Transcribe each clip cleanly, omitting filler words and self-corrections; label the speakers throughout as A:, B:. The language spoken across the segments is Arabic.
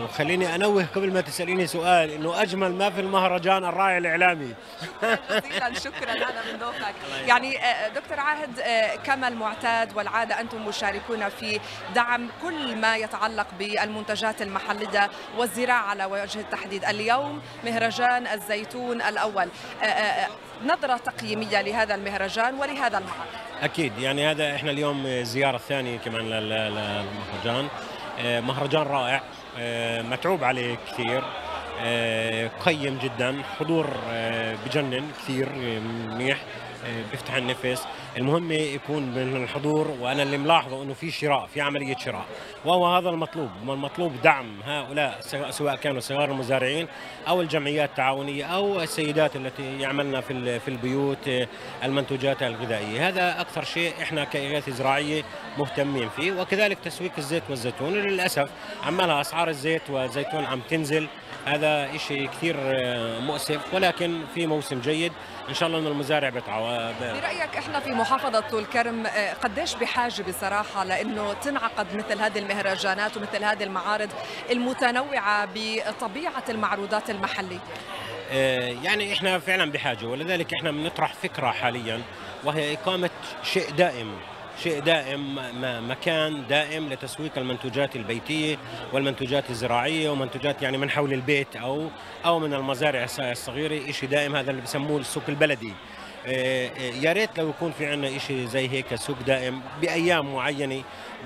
A: وخليني انوه قبل ما تساليني سؤال انه اجمل ما في المهرجان الراعي الاعلامي.
B: جزيلا شكرا، انا من ذوقك. يعني دكتور عاهد، كما المعتاد والعاده انتم مشاركون في دعم كل ما يتعلق بالمنتجات المحليه والزراعه على وجه التحديد. اليوم مهرجان الزيتون الاول، نظره تقييميه لهذا المهرجان ولهذا المعرض.
A: اكيد، يعني هذا احنا اليوم الزياره الثانيه كمان للمهرجان. مهرجان رائع، متعوب عليه كثير، قيم جدا، حضور بجنن كثير منيح، بيفتح النفس. المهم يكون من الحضور، وانا اللي ملاحظه انه في شراء، في عمليه شراء، وهو هذا المطلوب. المطلوب دعم هؤلاء سواء كانوا صغار المزارعين او الجمعيات التعاونيه او السيدات التي يعملن في البيوت المنتوجات الغذائيه. هذا اكثر شيء احنا كإغاثة زراعيه مهتمين فيه، وكذلك تسويق الزيت والزيتون. للاسف عمالها اسعار الزيت والزيتون عم تنزل، هذا شيء كثير مؤسف، ولكن في موسم جيد ان شاء الله ان المزارع بتعوض.
B: برايك احنا في محافظه طول كرم قديش بحاجه بصراحه لانه تنعقد مثل هذه المهرجانات ومثل هذه المعارض المتنوعه بطبيعه المعروضات المحليه؟
A: يعني احنا فعلا بحاجه، ولذلك احنا بنطرح فكره حاليا، وهي اقامه شيء دائم، مكان دائم لتسويق المنتوجات البيتيه والمنتوجات الزراعيه ومنتوجات يعني من حول البيت او من المزارع الصغيره. شيء دائم، هذا اللي بسموه السوق البلدي. يا ريت لو يكون في عندنا شيء زي هيك، سوق دائم بايام معينه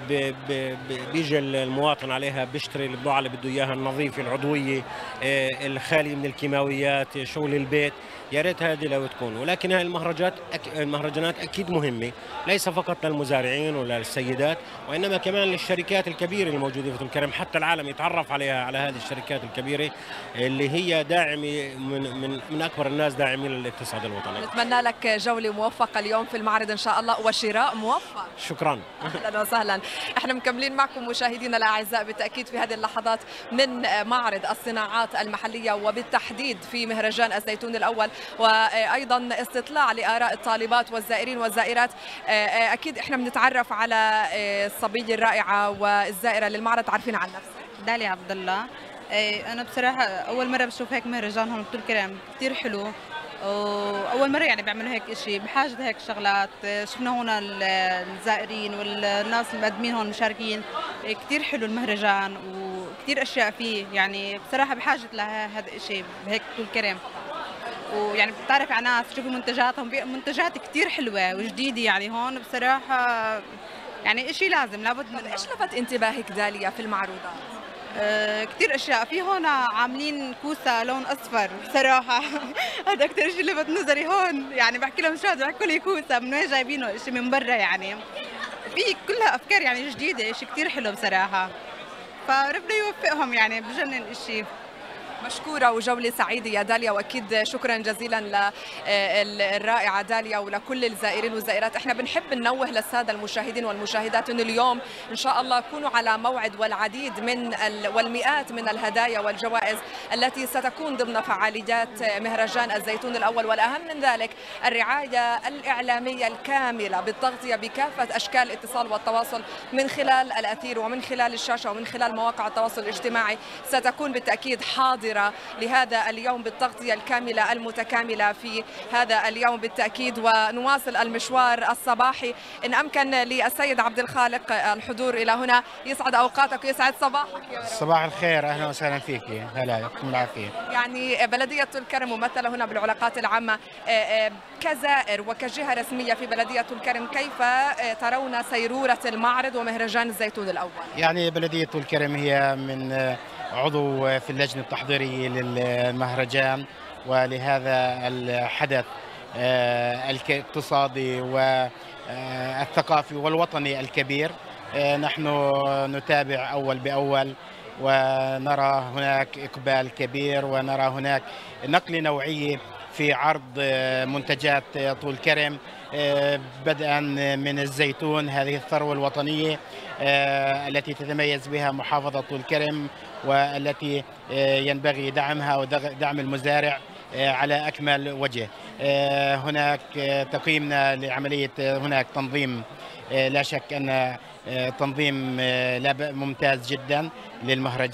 A: بيجي المواطن عليها بيشتري البضاعه اللي بده اياها، النظيفه العضويه الخاليه من الكيماويات، شغل البيت. يا ريت هذه لو تكون. ولكن هاي المهرجانات اكيد مهمه، ليس فقط للمزارعين ولا للسيدات، وانما كمان للشركات الكبيره الموجوده في طول كرم، حتى العالم يتعرف عليها، على هذه الشركات الكبيره اللي هي داعمه من اكبر الناس داعمين للاقتصاد الوطني.
B: نتمنى لك جوله موفقه اليوم في المعرض ان شاء الله، وشراء موفق.
A: شكرا.
B: اهلا وسهلا. احنا مكملين معكم مشاهدينا الاعزاء بالتاكيد في هذه اللحظات من معرض الصناعات المحليه، وبالتحديد في مهرجان الزيتون الاول، وايضا استطلاع لاراء الطالبات والزائرين والزائرات. اكيد احنا بنتعرف على الصبيه الرائعه والزائره للمعرض. عارفين عن نفسك؟
C: داليا عبد الله. انا بصراحه اول مره بشوف هيك مهرجان هون بطول كرم، كثير حلو، واول مره يعني بيعملوا هيك شيء، بحاجه هيك شغلات. شفنا هون الزائرين والناس المقدمين هون مشاركين، كثير حلو المهرجان وكثير اشياء فيه، يعني بصراحه بحاجه لهذا الشيء بهيك طول كرم. ويعني بتعرف على ناس، تشوفي منتجاتهم، منتجات كثير حلوه وجديده، يعني هون بصراحه يعني شيء لابد منه.
B: ايش لفت انتباهك داليا في المعروضات؟
C: كثير اشياء في هون، عاملين كوسه لون اصفر بصراحه هذا كثير شيء لفت نظري هون، يعني بحكي لهم شو هذا، بحكوا لي كوسه من وين جايبينه، شيء من برا، يعني في كلها افكار يعني جديده، شيء كثير حلو بصراحه، فربنا يوفقهم، يعني بجنن الشيء.
B: مشكورة وجولة سعيدة يا داليا، وأكيد شكرا جزيلا للرائعة داليا ولكل الزائرين والزائرات. احنا بنحب ننوه للسادة المشاهدين والمشاهدات أن اليوم إن شاء الله كونوا على موعد، والعديد والمئات من الهدايا والجوائز التي ستكون ضمن فعاليات مهرجان الزيتون الأول. والأهم من ذلك الرعاية الإعلامية الكاملة بالتغطية بكافة أشكال الاتصال والتواصل من خلال الأثير ومن خلال الشاشة ومن خلال مواقع التواصل الاجتماعي، ستكون بالتأكيد حاضرة لهذا اليوم بالتغطية الكاملة المتكاملة في هذا اليوم بالتأكيد. ونواصل المشوار الصباحي إن أمكن للسيد عبد الخالق الحضور إلى هنا. يسعد أوقاتك ويسعد صباحك.
D: صباح الخير، أهلا وسهلا فيك. هلا، يعطيكم العافية.
B: يعني بلدية طول كرم ممثلة هنا بالعلاقات العامة، كزائر وكجهة رسمية في بلدية طول كرم، كيف ترون سيرورة المعرض ومهرجان الزيتون الأول؟
D: يعني بلدية طول كرم هي من عضو في اللجنة التحضيرية للمهرجان ولهذا الحدث الاقتصادي والثقافي والوطني الكبير. نحن نتابع أول بأول، ونرى هناك إقبال كبير، ونرى هناك نقلة نوعية في عرض منتجات طول كرم، بدءا من الزيتون، هذه الثروة الوطنية التي تتميز بها محافظة طول كرم، والتي ينبغي دعمها ودعم المزارع على أكمل وجه. هناك تقييمنا لعملية، هناك تنظيم، لا شك أن تنظيم ممتاز جدا للمهرجان.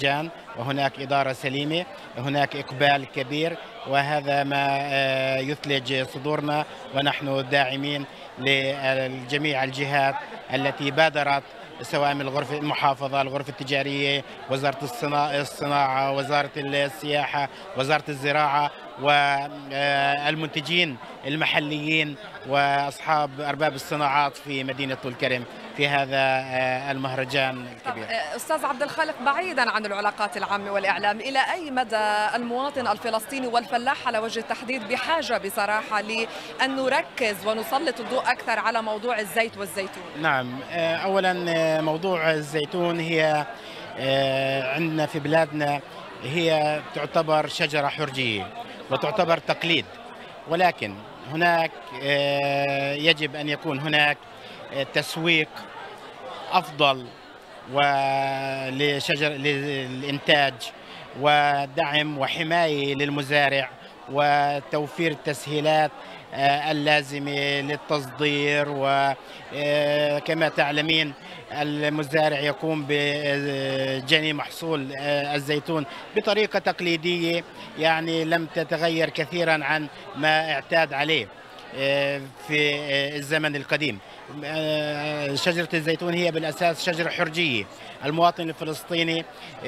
D: وهناك إدارة سليمة، هناك إقبال كبير، وهذا ما يثلج صدورنا، ونحن داعمين لجميع الجهات التي بادرت، سواء من الغرفة المحافظة، الغرفة التجارية، وزارة الصناعة، وزارة السياحة، وزارة الزراعة، والمنتجين المحليين وأصحاب أرباب الصناعات في مدينة طول كرم في هذا المهرجان الكبير.
B: أستاذ عبد الخالق، بعيدا عن العلاقات العامة والإعلام، إلى أي مدى المواطن الفلسطيني والفلاح على وجه التحديد بحاجة بصراحة لأن نركز ونسلط الضوء أكثر على موضوع الزيت والزيتون؟
D: نعم، أولا موضوع الزيتون هي عندنا في بلادنا هي تعتبر شجرة حرجية وتعتبر تقليد، ولكن هناك يجب أن يكون هناك تسويق أفضل ولشجر للإنتاج ودعم وحماية للمزارع وتوفير التسهيلات اللازمة للتصدير. وكما تعلمين المزارع يقوم بجني محصول الزيتون بطريقة تقليدية، يعني لم تتغير كثيرا عن ما اعتاد عليه في الزمن القديم. شجرة الزيتون هي بالأساس شجرة حرجية، المواطن الفلسطيني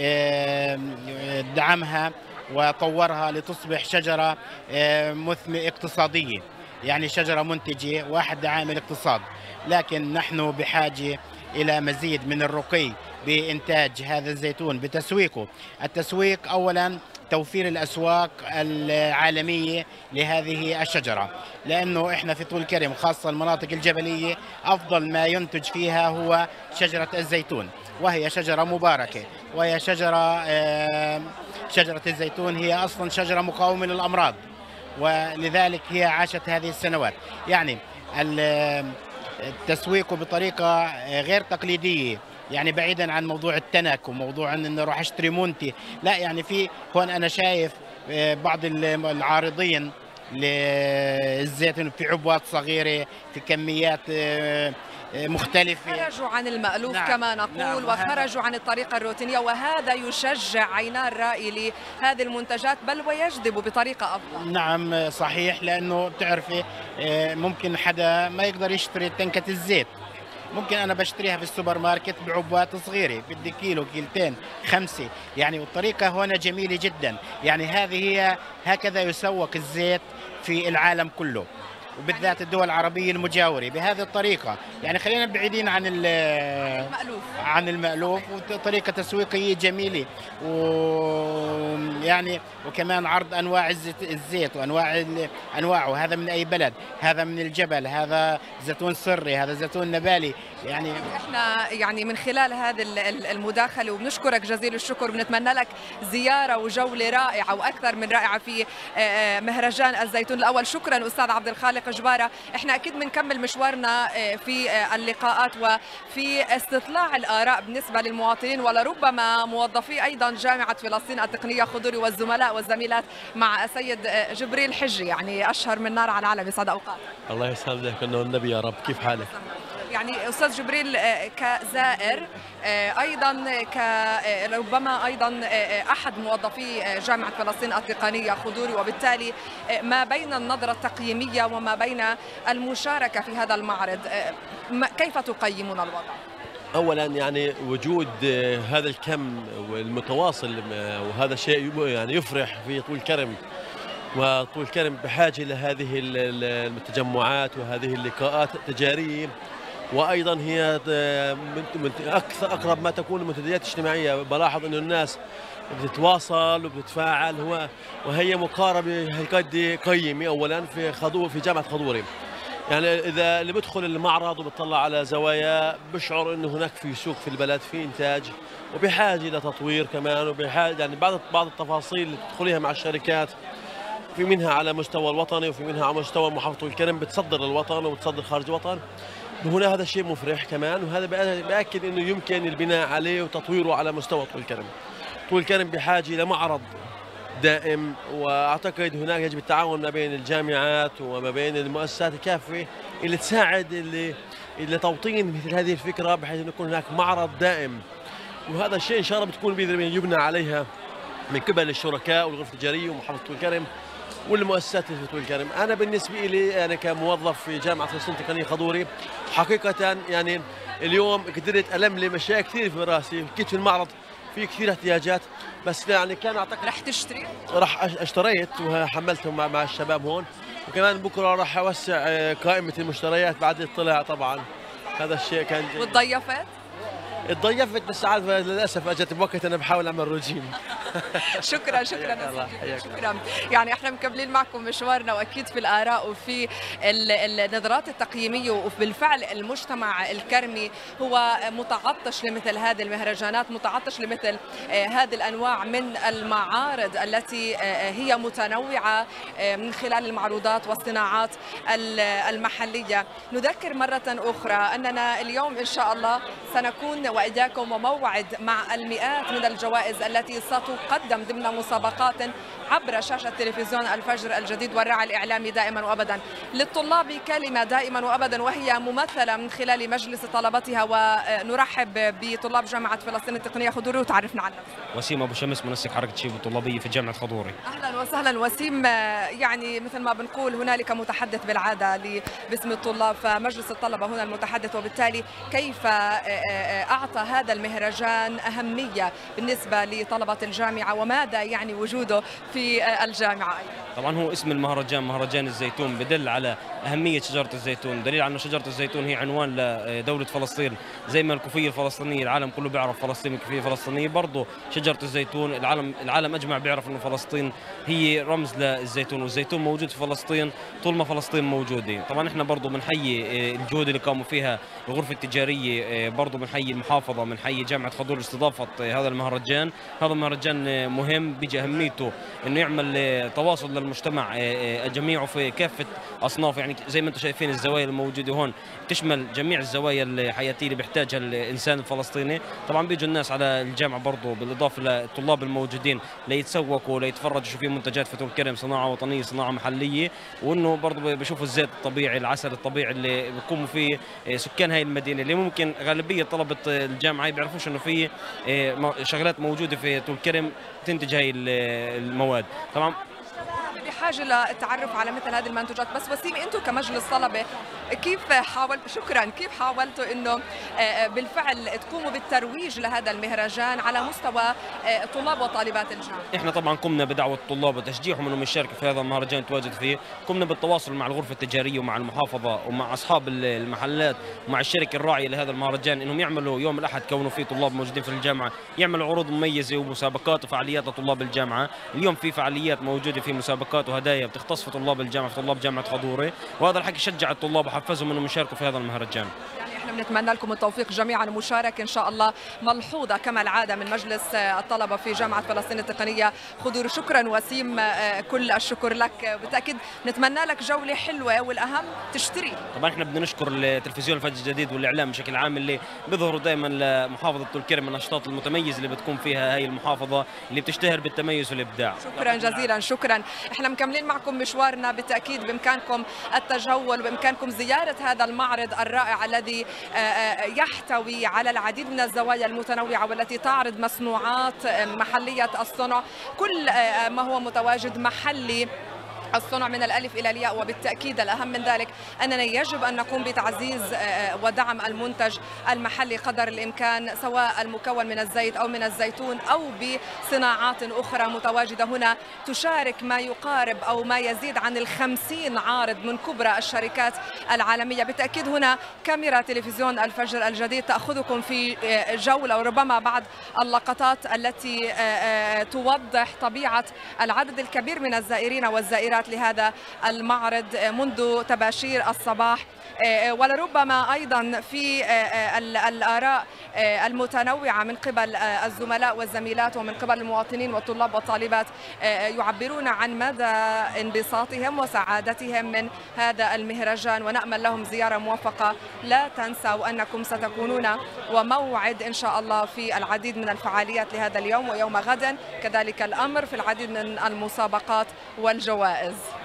D: دعمها وطورها لتصبح شجرة اقتصادية، يعني شجرة منتجة واحد عامل الاقتصاد. لكن نحن بحاجة إلى مزيد من الرقي بإنتاج هذا الزيتون بتسويقه. التسويق أولا توفير الأسواق العالمية لهذه الشجرة، لأنه إحنا في طول كرم خاصة المناطق الجبلية أفضل ما ينتج فيها هو شجرة الزيتون، وهي شجرة مباركة، وهي شجرة الزيتون هي أصلا شجرة مقاومة للأمراض، ولذلك هي عاشت هذه السنوات. يعني التسويق بطريقة غير تقليدية، يعني بعيدا عن موضوع التنك وموضوع ان اروح اشتري منتج، لا، يعني في هون انا شايف بعض العارضين للزيتون في عبوات صغيرة في كميات مختلفة،
B: خرجوا عن المألوف. نعم. كما نقول. نعم. وخرجوا عن الطريقة الروتينية، وهذا يشجع عينان الرأي لهذه المنتجات بل ويجذب بطريقة أفضل.
D: نعم صحيح، لأنه بتعرفي ممكن حدا ما يقدر يشتري تنكة الزيت، ممكن أنا بشتريها في السوبر ماركت بعبوات صغيرة، بدي كيلو كيلتين 5، يعني والطريقة هنا جميلة جدا. يعني هذه هي هكذا يسوق الزيت في العالم كله، وبالذات الدول العربية المجاورة بهذه الطريقة. يعني خلينا بعيدين عن المألوف وطريقة تسويقية جميلة، ويعني وكمان عرض أنواع الزيت أنواعه، هذا من أي بلد، هذا من الجبل، هذا زيتون سري، هذا زيتون نبالي. يعني
B: احنا يعني من خلال هذه المداخلة وبنشكرك جزيل الشكر، بنتمنى لك زيارة وجولة رائعة وأكثر من رائعة في مهرجان الزيتون الأول. شكرا أستاذ عبد الخالق جبارة. احنا اكيد بنكمل مشوارنا في اللقاءات وفي استطلاع الآراء بالنسبة للمواطنين ولربما موظفي ايضا جامعة فلسطين التقنية خضري والزملاء والزميلات مع السيد جبريل حجي، يعني اشهر من نار على العالم. يسعد اوقاتك.
E: الله يسعدك، انه النبي يا رب. كيف حالك؟
B: يعني استاذ جبريل كزائر ايضا ربما ايضا احد موظفي جامعه فلسطين التقنيه خضوري، وبالتالي ما بين النظره التقييميه وما بين المشاركه في هذا المعرض، كيف تقيمون الوضع؟
E: اولا يعني وجود هذا الكم والمتواصل، وهذا شيء يعني يفرح في طول كرم، وطول كرم بحاجه لهذه التجمعات وهذه اللقاءات التجاريه، وايضا هي اكثر اقرب ما تكون المنتديات الاجتماعيه. بلاحظ انه الناس بتتواصل وبتتفاعل، وهي مقاربه هالقد قيمه اولا في جامعه خضوري. يعني اذا اللي بدخل المعرض وبتطلع على زوايا بشعر انه هناك في سوق في البلد، في انتاج وبحاجه لتطوير كمان، وبحاجه يعني بعض التفاصيل اللي تدخليها مع الشركات، في منها على مستوى الوطني وفي منها على مستوى محافظه الكرم بتصدر للوطن وبتصدر خارج الوطن. هنا هذا شيء مفرح كمان، وهذا بأكد انه يمكن البناء عليه وتطويره على مستوى طول كرم. طول كرم بحاجه لمعرض دائم، واعتقد هناك يجب التعاون ما بين الجامعات وما بين المؤسسات الكافيه اللي تساعد اللي توطين مثل هذه الفكره، بحيث انه يكون هناك معرض دائم وهذا الشيء ان شاء الله بتكون باذن الله يبنى عليها من قبل الشركاء والغرفه التجاريه ومحافظه طول كرم والمؤسسات في طول كرم. انا بالنسبه لي انا كموظف في جامعه فلسطين التقنيه خضوري حقيقه يعني اليوم قدرت الملم اشياء كثير في راسي. كنت في المعرض في كثير احتياجات، بس يعني كان اعتقد
B: رح تشتري؟
E: راح اشتريت وحملتهم مع الشباب هون، وكمان بكره راح اوسع قائمه المشتريات بعد اطلاع طبعا. هذا الشيء كان جيد.
B: وتضيفت؟
E: اتضيفت بس عارف للاسف اجت بوقت انا بحاول اعمل روجين.
B: شكرا شكرا. يعني احنا مكملين معكم مشوارنا، واكيد في الاراء وفي النظرات التقييميه، وبالفعل المجتمع الكرمي هو متعطش لمثل هذه المهرجانات، متعطش لمثل هذه الانواع من المعارض التي هي متنوعه من خلال المعروضات والصناعات المحليه. نذكر مره اخرى اننا اليوم ان شاء الله سنكون وإياكم وموعد مع المئات من الجوائز التي ستقدم ضمن مسابقات عبر شاشة تلفزيون الفجر الجديد والراعي الإعلامي دائما وأبدا. للطلاب كلمة دائما وأبدا، وهي ممثلة من خلال مجلس طلبتها، ونرحب بطلاب جامعة فلسطين التقنية. خضوري وتعرفنا عن نفسك.
F: وسيم أبو شمس، منسق حركة شيب الطلابية في جامعة خضوري.
B: أهلا وسهلا وسيم. يعني مثل ما بنقول هنالك متحدث بالعادة باسم الطلاب، فمجلس الطلبة هنا المتحدث، وبالتالي كيف أعطى هذا المهرجان أهمية بالنسبة لطلبة الجامعة، وماذا يعني وجوده في الجامعة؟
F: طبعا هو اسم المهرجان مهرجان الزيتون بدل على أهمية شجرة الزيتون، دليل على أن شجرة الزيتون هي عنوان لدولة فلسطين. زي ما الكوفية الفلسطينية العالم كله بيعرف فلسطين الكوفية الفلسطينية، برضه شجرة الزيتون العالم أجمع بيعرف أنه فلسطين هي رمز للزيتون، والزيتون موجود في فلسطين طول ما فلسطين موجودة. طبعا احنا برضه بنحيي الجهود اللي قاموا فيها الغرفة التجارية، برضه بنحيي المحافظة، بنحيي جامعة خضور استضافة هذا المهرجان. هذا المهرجان مهم، بيجي أهميته انه يعمل تواصل للمجتمع جميعه في كافه اصنافه. يعني زي ما انتم شايفين الزوايا الموجوده هون تشمل جميع الزوايا الحياتيه اللي بيحتاجها الانسان الفلسطيني. طبعا بيجوا الناس على الجامعه برضه بالاضافه للطلاب الموجودين ليتسوقوا ليتفرجوا شو في منتجات في طول كرم، صناعه وطنيه صناعه محليه، وانه برضه بيشوفوا الزيت الطبيعي العسل الطبيعي اللي بيقوموا فيه سكان هاي المدينه، اللي ممكن غالبيه طلبه الجامعه بيعرفوش انه في شغلات موجوده في طول كرم تنتج هاي المواد. طبعا
B: بحاجه للتعرف على مثل هذه المنتوجات. بس وسيم، انتم كمجلس طلبه كيف حاولتوا انه بالفعل تقوموا بالترويج لهذا المهرجان على مستوى طلاب وطالبات الجامعه؟
F: احنا طبعا قمنا بدعوه الطلاب وتشجيعهم انهم يشاركوا في هذا المهرجان يتواجد فيه. قمنا بالتواصل مع الغرفه التجاريه ومع المحافظه ومع اصحاب المحلات ومع الشركه الراعيه لهذا المهرجان انهم يعملوا يوم الاحد، كونوا فيه طلاب موجودين في الجامعه، يعملوا عروض مميزه ومسابقات وفعاليات لطلاب الجامعه. اليوم في فعاليات موجوده، في مسابقات وهدايا بتختص في طلاب الجامعه، في طلاب جامعه خضوري، وهذا الحكي شجع الطلاب وحفزهم انهم يشاركوا في هذا المهرجان.
B: يعني احنا بنتمنى لكم التوفيق جميعا، ومشاركه ان شاء الله ملحوظه كما العاده من مجلس الطلبه في جامعه فلسطين التقنيه. خضور، شكرا وسيم، كل الشكر لك. بالتاكيد نتمنى لك جوله حلوه، والاهم تشتري.
F: طبعا احنا بدنا نشكر التلفزيون الفجر الجديد والاعلام بشكل عام اللي بيظهروا دائما لمحافظه طول كرم النشاطات المتميزه اللي بتكون فيها هاي المحافظه اللي بتشتهر بالتميز والابداع.
B: شكرا جزيلا. شكرا. احنا مكملين معكم مشوارنا، بالتاكيد بامكانكم التجول وبامكانكم زياره هذا المعرض الرائع الذي يحتوي على العديد من الزوايا المتنوعه والتي تعرض مصنوعات محليه الصنع، كل ما هو متواجد محلي الصنع من الألف إلى الياء. وبالتأكيد الأهم من ذلك أننا يجب أن نقوم بتعزيز ودعم المنتج المحلي قدر الإمكان، سواء المكون من الزيت أو من الزيتون أو بصناعات أخرى متواجدة هنا تشارك ما يقارب أو ما يزيد عن 50 عارض من كبرى الشركات العالمية. بالتأكيد هنا كاميرا تلفزيون الفجر الجديد تأخذكم في جولة، وربما بعض اللقطات التي توضح طبيعة العدد الكبير من الزائرين والزائرات لهذا المعرض منذ تباشير الصباح، ولربما أيضا في الآراء المتنوعة من قبل الزملاء والزميلات ومن قبل المواطنين والطلاب والطالبات يعبرون عن مدى انبساطهم وسعادتهم من هذا المهرجان، ونأمل لهم زيارة موفقة. لا تنسوا أنكم ستكونون وموعد إن شاء الله في العديد من الفعاليات لهذا اليوم ويوم غد، كذلك الأمر في العديد من المسابقات والجوائز.